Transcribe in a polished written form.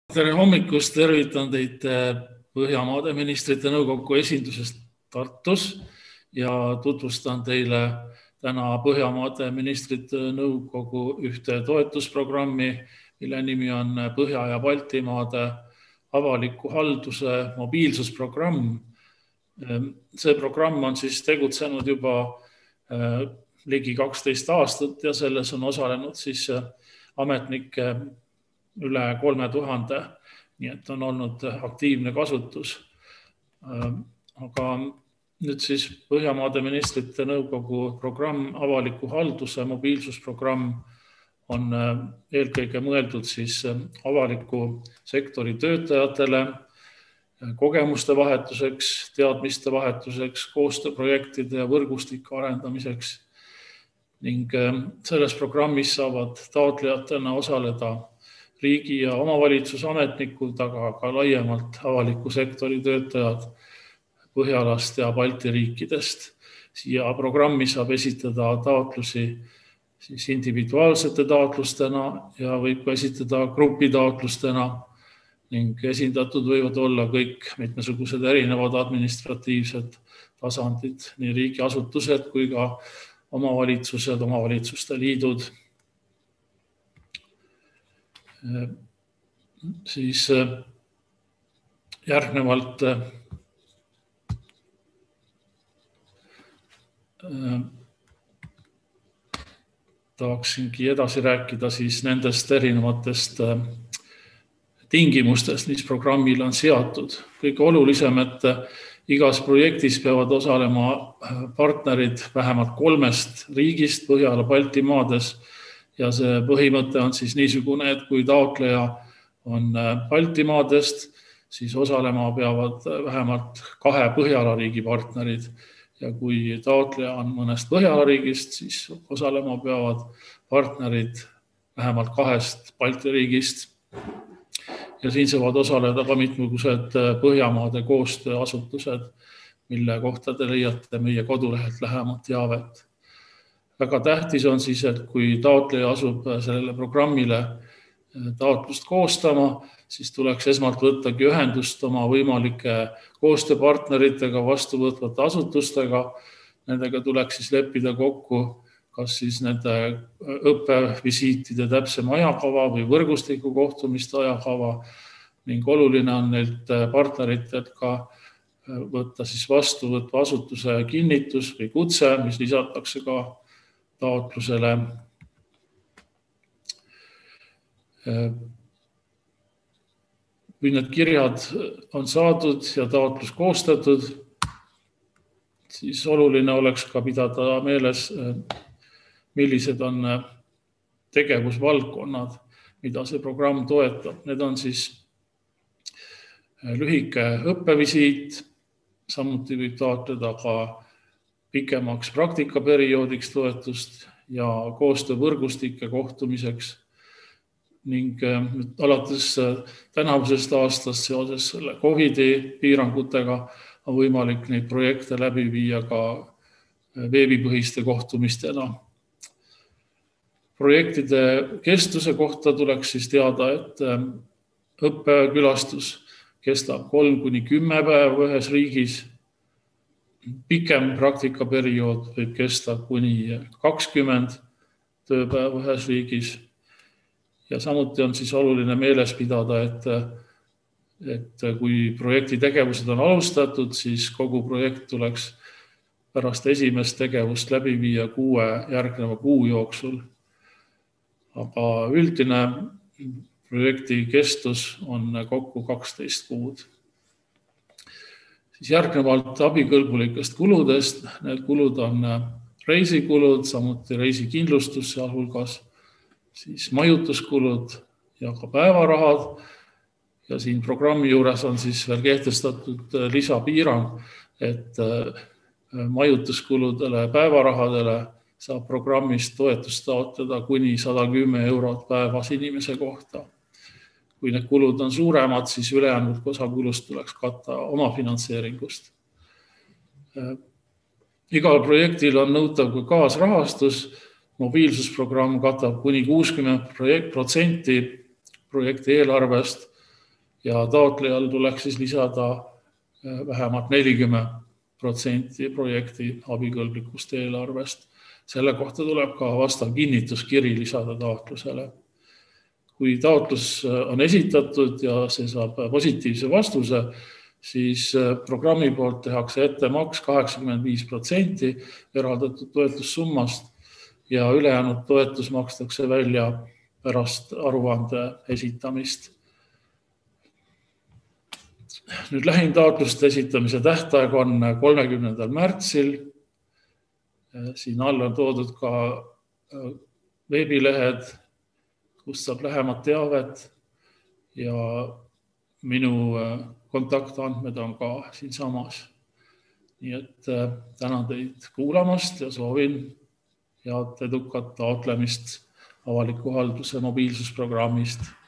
Tere hommikust, tervitan teid Põhjamaade ministrite nõukogu esindusest Tartus ja tutvustan teile täna Põhjamaade ministrite nõukogu ühte toetusprogrammi, mille nimi on Põhja- ja Baltimaade avaliku halduse mobiilsusprogramm. See programm on siis tegutsenud juba ligi 12 aastat ja selles on osalenud siis ametnikke üle 3000, nii et on olnud aktiivne kasutus. Aga nüüd siis Põhjamaade ministrite nõukogu programm, avaliku halduse mobiilsusprogramm on eelkõige mõeldud siis avaliku sektori töötajatele, kogemuste vahetuseks, teadmiste vahetuseks, koostööprojektide ja võrgustike arendamiseks. Ning selles programmis saavad taotlejatena osaleda riigi- ja omavalitsusametnikud, aga ka laiemalt avaliku sektori töötajad Põhjalast ja Balti riikidest. Siia programmi saab esitada taotlusi siis individuaalsete taotlustena ja võib ka esitada grupitaotlustena ning esindatud võivad olla kõik mitmesugused erinevad administratiivsed tasandid, nii riigiasutused kui ka omavalitsused, omavalitsuste liidud. Siis järgnevalt tahaksingi edasi rääkida siis nendest erinevatest tingimustest, mis programmil on seatud. Kõige olulisem, et igas projektis peavad osalema partnerid vähemalt 3 riigist Põhjala Baltimaades ja see põhimõte on siis niisugune, et kui taotleja on Baltimaadest, siis osalema peavad vähemalt 2 Põhjala riigi partnerid ja kui taotleja on mõnest Põhjala riigist, siis osalema peavad partnerid vähemalt 2 Balti riigist. Ja siin saavad osaleda ka mitmesugused Põhjamaade koostööasutused, mille kohta te leiate meie kodulehelt lähemat teavet. Väga tähtis on siis, et kui taotleja asub sellele programmile taotlust koostama, siis tuleks esmalt võttagi ühendust oma võimalike koostööpartneritega, vastuvõtvate asutustega. Nendega tuleks siis leppida kokku, kas siis nende õppevisiitide täpsem ajakava või võrgustiku kohtumiste ajakava ning oluline on neilt partneritelt ka võtta siis vastuvõtva asutuse kinnitus või kutse, mis lisatakse ka taotlusele. Kui need kirjad on saadud ja taotlus koostatud, siis oluline oleks ka pidada meeles, millised on tegevusvaldkonnad, mida see programm toetab. Need on siis lühike õppevisiit, samuti võib taotleda ka pikemaks praktikaperioodiks toetust ja koostöövõrgustike kohtumiseks. Ning alates tänavusest aastast seoses selle COVID-i piirangutega on võimalik neid projekte läbi viia ka veebipõhiste kohtumistena. Projektide kestuse kohta tuleks siis teada, et õppekülastus kestab 3–10 päeva ühes riigis. Pikem praktikaperiood võib kesta kuni 20 tööpäeva ühes riigis. Ja samuti on siis oluline meeles pidada, et kui projekti tegevused on alustatud, siis kogu projekt tuleks pärast esimest tegevust läbi viia 6 järgneva kuu jooksul. Aga üldine projekti kestus on kokku 12 kuud. Siis järgnevalt abikõlbulikest kuludest. Need kulud on reisikulud, samuti reisikindlustus sealhulgas, siis majutuskulud ja ka päevarahad. Ja siin programmi juures on siis veel kehtestatud lisapiirang, et majutuskuludele ja päevarahadele saab programmist toetust taotleda kuni 110 eurot päevas inimese kohta. Kui need kulud on suuremad, siis ülejäänud osa kulust tuleks katta omafinantseeringust. Igal projektil on nõutav ka kaasrahastus. Mobiilsusprogramm katab kuni 60% projekti eelarvest ja taotlejal tuleks siis lisada vähemalt 40% projekti abikõlblikust eelarvest. Selle kohta tuleb ka vastav kinnituskiri lisada taotlusele. Kui taotlus on esitatud ja see saab positiivse vastuse, siis programmi poolt tehakse ettemaks 85% eraldatud toetussummast ja ülejäänud toetus makstakse välja pärast aruande esitamist. Nüüd lähim taotluste esitamise tähtaeg on 30. märtsil. Siin all on toodud ka veebilehed, kust saab lähemat teavet ja minu kontaktandmed on ka siin samas. Nii et tänan teid kuulamast ja soovin head edukat taotlemist avaliku halduse mobiilsusprogrammist.